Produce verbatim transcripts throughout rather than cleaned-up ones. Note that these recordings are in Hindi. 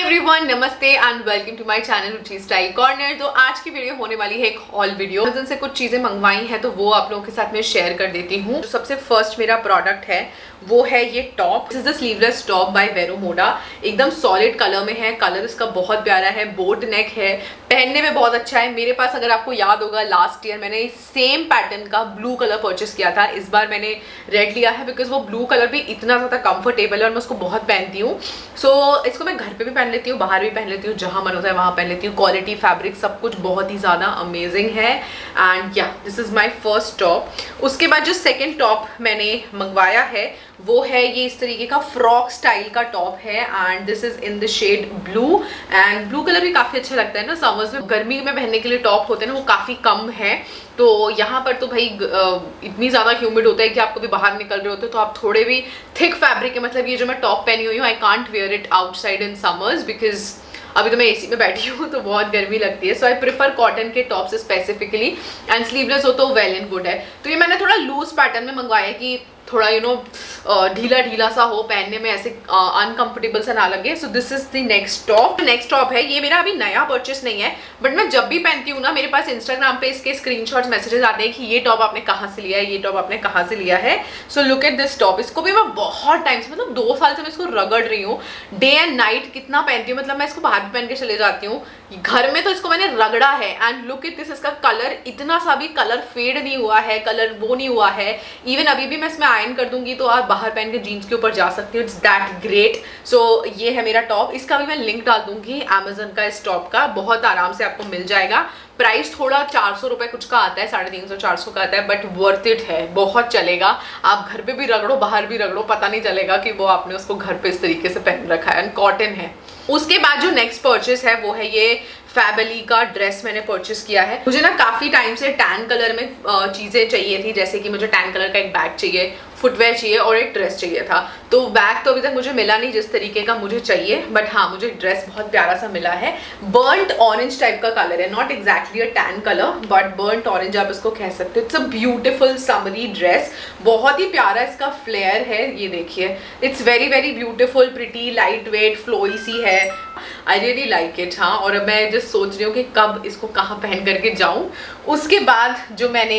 एवरीवन, नमस्ते and welcome to my channel Ruchi style corner. तो आज की वीडियो होने वाली है एक हॉल वीडियो। अमेज़न से कुछ चीजें मंगवाई हैं तो वो आप लोगों के साथ में शेयर कर देती हूँ। तो सबसे फर्स्ट मेरा प्रोडक्ट है वो है ये top. This is the sleeveless top by Vero Moda. एकदम सॉलिड कलर में है, कलर इसका बहुत प्यारा है, बोट नेक है, पहनने में बहुत अच्छा है। मेरे पास अगर आपको याद होगा लास्ट ईयर मैंने सेम पैटर्न का ब्लू कलर परचेस किया था। इस बार मैंने रेड लिया है बिकॉज वो ब्लू कलर भी इतना ज़्यादा कंफर्टेबल है और मैं उसको बहुत पहनती हूँ। सो so, इसको मैं घर पे भी पहन लेती हूँ, बाहर भी पहन लेती हूँ, जहाँ मन होता है वहाँ पहन लेती हूँ। क्वालिटी, फैब्रिक सब कुछ बहुत ही ज़्यादा अमेजिंग है एंड या this is my first top. उसके बाद जो सेकेंड टॉप मैंने मंगवाया है वो है ये इस तरीके का फ्रॉक स्टाइल का टॉप है and this is in the shade blue. And blue colour भी काफ़ी अच्छा लगता है ना समर्स में। गर्मी में पहनने के लिए टॉप होते हैं ना वो काफ़ी कम है, तो यहाँ पर तो भाई इतनी ज़्यादा ह्यूमिड होता है कि आप कभी बाहर निकल रहे होते हो तो आप थोड़े भी थिक फैब्रिक है। मतलब ये जो मैं टॉप पहनी हुई हूँ I can't wear it outside in summers because अभी तो मैं एसी में बैठी हूँ तो बहुत गर्मी लगती है। सो आई प्रिफर कॉटन के टॉप्स स्पेसिफिकली एंड स्लीवलेस हो तो वेल एंड गुड है। तो ये मैंने थोड़ा लूज पैटर्न में मंगवाया कि थोड़ा यू नो ढीला ढीला सा हो, पहनने में ऐसे अनकंफर्टेबल सा ना लगे। So this is the next top. Next top है ये मेरा अभी नया परचेस नहीं है बट मैं जब भी पहनती हूँ ना मेरे पास इंस्टाग्राम पे इसके स्क्रीनशॉट्स मैसेजेस आते हैं कि ये टॉप आपने कहाँ से लिया है, ये टॉप आपने कहाँ से लिया है। So look at this top. इसको भी मैं बहुत टाइम से, मतलब दो साल से मैं इसको रगड़ रही हूँ। डे एंड नाइट कितना पहनती हूँ, मतलब मैं इसको बाहर भी पहन के चले जाती हूँ, घर में तो इसको मैंने रगड़ा है। एंड लुक एट दिस, इसका कलर इतना सा भी कलर फेड नहीं हुआ है, कलर वो नहीं हुआ है। इवन अभी भी मैं इसमें आयरन कर दूंगी तो आप बाहर पहन के जीन्स के ऊपर जा सकती हो। It's that great. सो ये है मेरा टॉप। इसका भी मैं लिंक डाल दूंगी अमेजन का। इस टॉप का बहुत आराम से आपको मिल जाएगा। प्राइस थोड़ा चार सौ रुपये कुछ का आता है, साढ़े तीन सौ चार सौ का आता है, बट वर्थ इट है, बहुत चलेगा। आप घर पे भी रगड़ो, बाहर भी रगड़ो, पता नहीं चलेगा कि वो आपने उसको घर पे इस तरीके से पहन रखा है। एंड कॉटन है। उसके बाद जो नेक्स्ट परचेस है वो है ये फैबली का ड्रेस मैंने परचेस किया है। मुझे ना काफ़ी टाइम से टैन कलर में चीज़ें चाहिए थी, जैसे कि मुझे टैन कलर का एक बैग चाहिए, फुटवेयर चाहिए और एक ड्रेस चाहिए था। तो बैग तो अभी तक मुझे मिला नहीं जिस तरीके का मुझे चाहिए, बट हाँ मुझे ड्रेस बहुत प्यारा सा मिला है। बर्न्ट ऑरेंज टाइप का कलर है, not exactly a tan colour but burnt orange आप इसको कह सकते हो। It's a beautiful summery dress, बहुत ही प्यारा इसका फ्लेयर है। ये देखिए, it's very very beautiful, pretty, light weight, flowy सी है। I really like it. हाँ, और मैं जस्ट सोच रही हूँ कि कब इसको कहाँ पहन करके जाऊँ। उसके बाद जो मैंने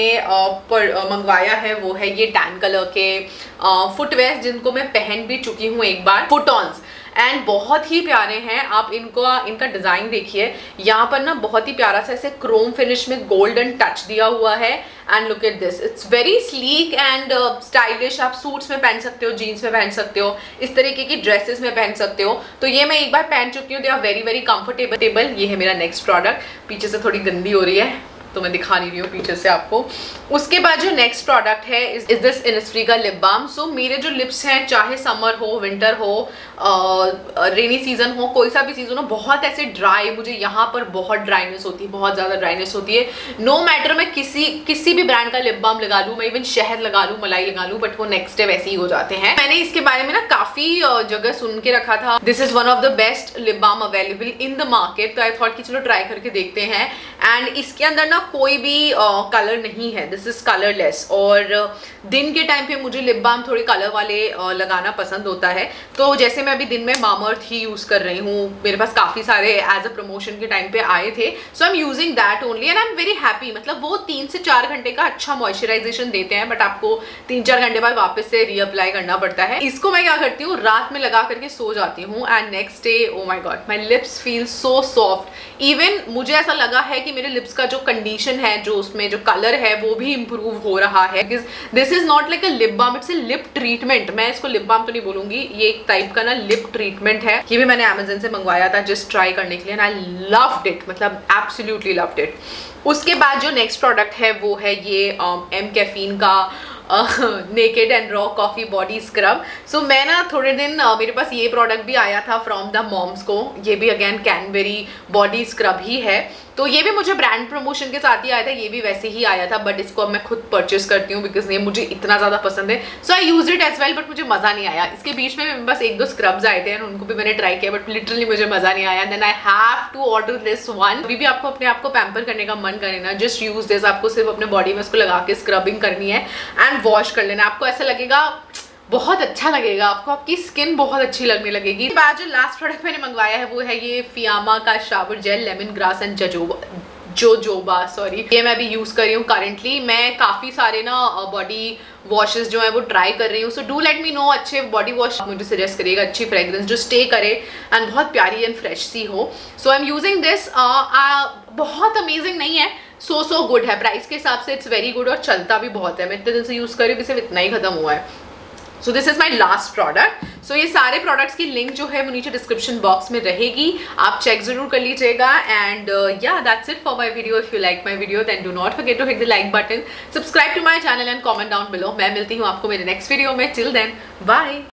मंगवाया है वो है ये टैन कलर के फुटवेयर जिनको मैं पहन भी चुकी हूँ एक बार, फुटॉन्स, एंड बहुत ही प्यारे हैं। आप इनको इनका डिज़ाइन देखिए, यहाँ पर ना बहुत ही प्यारा सा ऐसे क्रोम फिनिश में गोल्डन टच दिया हुआ है। And look at this, it's very sleek and stylish. आप सूट्स में पहन सकते हो, जीन्स में पहन सकते हो, इस तरीके की ड्रेसेस में पहन सकते हो। तो ये मैं एक बार पहन चुकी हूँ, they are very very comfortable. ये है मेरा नेक्स्ट प्रोडक्ट। पीछे से थोड़ी गंदी हो रही है तो मैं दिखा नहीं रही हूँ पीछे से आपको। उसके बाद जो नेक्स्ट प्रोडक्ट है इज दिस इनिस्फ्री का लिप बाम। सो मेरे जो लिप्स हैं, चाहे समर हो, विंटर हो, रेनी सीजन हो, कोई सा भी सीजन हो, बहुत ऐसे ड्राई, मुझे यहाँ पर बहुत ड्राइनेस होती है, बहुत ज़्यादा ड्राइनेस होती है। नो मैटर मैं किसी किसी भी ब्रांड का लिप बाम लगा लूँ, मैं इवन शहद लगा लूँ, मलाई लगा लूँ, बट वो नेक्स्ट डे वैसे ही हो जाते हैं। मैंने इसके बारे में ना काफ़ी जगह सुन के रखा था, this is one of the best lip balm available in the market. तो आई थॉट कि चलो ट्राई करके देखते हैं। एंड इसके अंदर ना कोई भी कलर uh, नहीं है, दिस इज कलरलेस। और uh, दिन के टाइम पे मुझे लिप बाम थोड़े कलर वाले uh, लगाना पसंद होता है। तो जैसे मैं अभी दिन में मामर्थ ही यूज़ कर रही हूँ, मेरे पास काफ़ी सारे एज अ प्रमोशन के टाइम पे आए थे, so I am using that only and I am very happy. मतलब वो तीन से चार घंटे का अच्छा मॉइस्चराइजेशन देते हैं, बट आपको तीन चार घंटे बाद वापस से रीअप्लाई करना पड़ता है। इसको मैं क्या करती हूँ, रात में लगा करके सो जाती हूँ and next day oh my god my lips feel so soft. Even मुझे ऐसा लगा है कि मेरे लिप्स का जो कंडीशन है, जो उसमें जो कलर है वो भी इम्प्रूव हो रहा है। This is not like a lip balm, it's a lip treatment. मैं इसको लिप बाम तो नहीं बोलूंगी, ये एक टाइप का ना लिप ट्रीटमेंट है। ये भी मैंने अमेजन से मंगवाया था जस्ट ट्राई करने के लिए एंड आई लव्ड इट, मतलब एब्सोल्युटली लव्ड इट। उसके बाद जो नेक्स्ट प्रोडक्ट है वो है ये एम कैफीन का naked and raw coffee body scrub. So मैं ना थोड़े दिन uh, मेरे पास ये प्रोडक्ट भी आया था फ्रॉम द मॉम्स को, ये भी अगेन कैनबेरी बॉडी स्क्रब ही है। तो ये भी मुझे ब्रांड प्रमोशन के साथ ही आया था, ये भी वैसे ही आया था, बट इसको अब मैं खुद परचेस करती हूँ बिकॉज ये मुझे इतना ज़्यादा पसंद है। So I use it as well, but मुझे मज़ा नहीं आया। इसके बीच में बस एक दो स्क्रब्स आए थे एंड उनको भी मैंने ट्राई किया, बट लिटरली मुझे मज़ा नहीं आया। Then I have to order this one. अभी भी आपको अपने आप को पैम्पर करने का मन करे ना, जस्ट यूज दिस। आपको सिर्फ अपने बॉडी में इसको लगा के स्क्रबिंग करनी है एंड वॉश कर लेना। आपको ऐसा लगेगा बहुत अच्छा लगेगा आपको, आपकी स्किन बहुत अच्छी लगने लगेगी। बाद जो लास्ट प्रोडक्ट मैंने मंगवाया है वो है ये फियामा का shower gel lemongrass and jojoba jojoba sorry, ये मैं अभी यूज़ कर रही हूँ करंटली। मैं काफ़ी सारे ना बॉडी वॉशेस जो है वो ट्राई कर रही हूँ, so do let me know अच्छे बॉडी वॉश मुझे सजेस्ट करिएगा, अच्छी फ्रेग्रेंस जो स्टे करे एंड बहुत प्यारी एंड फ्रेश सी हो। So I am using this, बहुत अमेजिंग नहीं है, सो सो गुड है, प्राइस के हिसाब से इट्स वेरी गुड और चलता भी बहुत है। मैं इतने दिन से यूज़ कर रही हूँ, सिर्फ इतना ही खत्म हुआ है। So this is my last product. So ये सारे प्रोडक्ट्स की लिंक जो है वो नीचे डिस्क्रिप्शन बॉक्स में रहेगी, आप चेक जरूर कर लीजिएगा। And yeah that's it for my video. If you like my video then do not forget to hit the like button, subscribe to my channel and comment down below. मैं मिलती हूँ आपको मेरे नेक्स्ट वीडियो में। Till then bye.